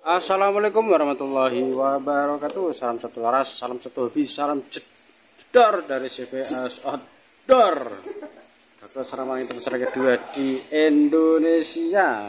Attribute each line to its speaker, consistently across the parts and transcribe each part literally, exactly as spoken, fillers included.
Speaker 1: Assalamualaikum warahmatullahi wabarakatuh. Salam satu waras, salam satu hobi, salam jedor dari C V S Outdoor. Kakak seramang itu besar kedua di Indonesia.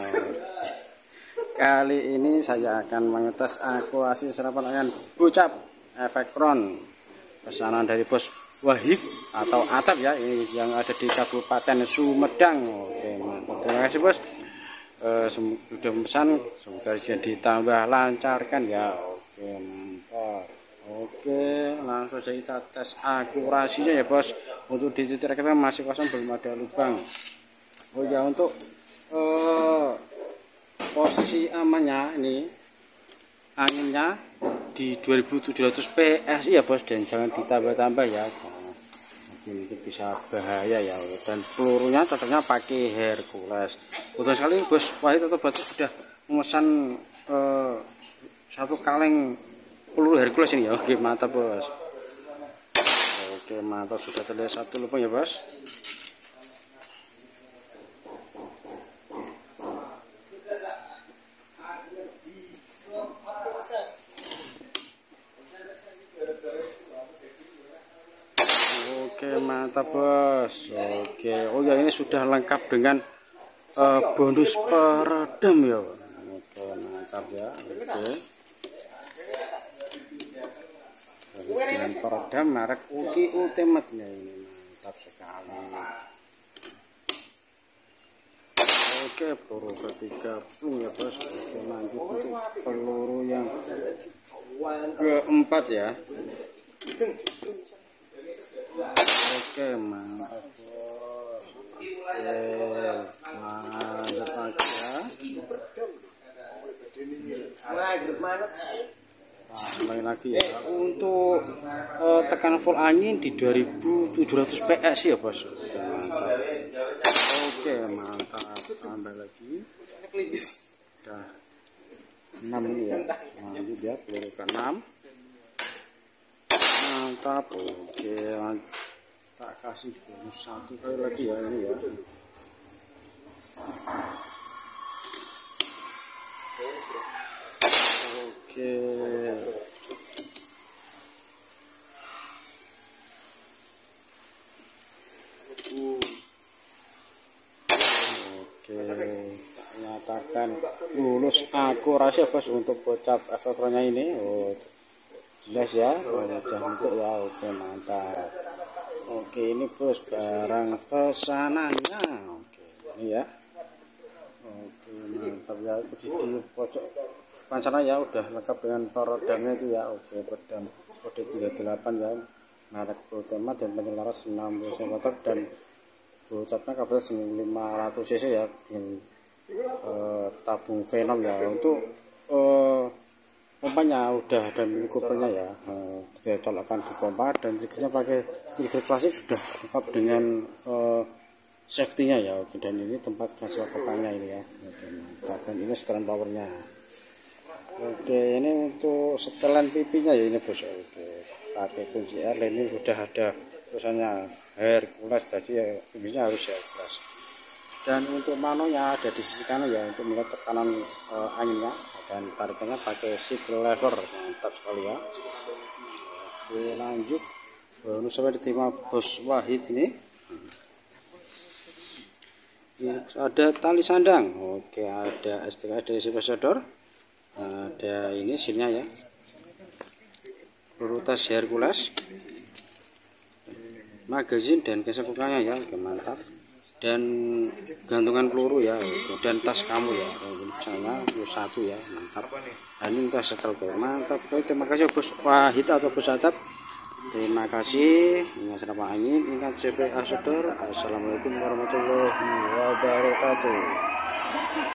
Speaker 1: Kali ini saya akan mengetes akurasi serapan angin Bocap Efekron. Pesanan dari Bos Wahid atau Atap ya, ini yang ada di Kabupaten Sumedang. Oke, mantap. Terima kasih Bos. Uh, sudah pesan, semoga ditambah lancarkan ya. Oke, mantap. Oke, langsung saja kita tes akurasinya ya Bos. Untuk di titik kita masih kosong, belum ada lubang. Oh ya, untuk uh, posisi amannya ini anginnya di dua ribu tujuh ratus P S I ya Bos, dan jangan ditambah-tambah ya. Itu bisa bahaya ya. Dan pelurunya cocoknya pakai Hercules. Betul sekali Bos Wahid atau Batu sudah memesan eh, satu kaleng peluru Hercules ini ya. Oke, mantap Bos. Oke, mantap, sudah terlihat satu lubang ya Bos. Oke, mantap Bos. Oke, oh ya, ini sudah lengkap dengan uh, bonus peredam ya. Oke, mantap ya. Oke, dengan peredam merek Uki Ultimate nya ini, mantap sekali. Oke, peluru ketiga puluh ya Bos. Oke, lanjut untuk peluru yang keempat ya. Oke, mantap Bos. Oke, lanjut lagi ya. Nah, lain lagi ya. Untuk uh, tekanan full angin di dua ribu tujuh ratus P S ya Bos. Oke, mantap. Oke, mantap. Tambah lagi. Udah enam ini ya. Lanjut ya, peluru ke enam. Mantap. Oke, lanjut. Tak kasih bonus satu kali lagi ya ini ya. Oke. Oke, tak nyatakan lulus akurasi Bos untuk Bocap Efekronnya ini. Oh, jelas ya. Oh, udah untuk ya. Oke, mantap. Oke, ini Bos barang pesanannya. Oke, ini ya. Oke, mantap ya. Di, di pojok depan sana ya udah lengkap dengan peredamnya itu ya. Oke, peredam kode tiga puluh delapan ya, merek Ultima dan penyelaras enam puluh sentimeter dan Bocapnya kapasitas lima ratus cc ya, dengan eh, tabung Venom ya. Untuk eh, pompanya udah ada mini coopernya ya, eh, kita colokkan di pompa, dan triggernya pakai trigger klasik, sudah lengkap dengan eh, safety-nya ya. Oke, dan ini tempat transfer kokangnya ini ya. Oke, mantap. Dan ini setelan powernya. Oke, ini untuk setelan pipinya ya ini Bos. Oke, pakai kunci R, ini sudah ada tulisannya Hercules, jadi ya pipinya harus Hercules. Dan untuk manonya ada di sisi kanan ya, untuk melihat tekanan uh, anginnya, dan tarikannya pakai shift lever. Mantap sekali ya. Oke, lanjut bonus sampai diterima Bos Wahid ini. Ini ada tali sandang. Oke, ada S T K dari C V S Outdoor. Ada ini silnya ya, peluru tas Hercules, magazin dan gesek kokangnya ya. Oke, mantap. Dan gantungan peluru ya. Oke, dan tas kamu ya. Misalnya satu ya, mantap. Dan ini tas setel ke, mantap. Oke, terima kasih Bos Wahid atau Bos Atap. Terima kasih. Ini serapan angin, ingat C V S Outdoor. Assalamualaikum warahmatullahi wabarakatuh.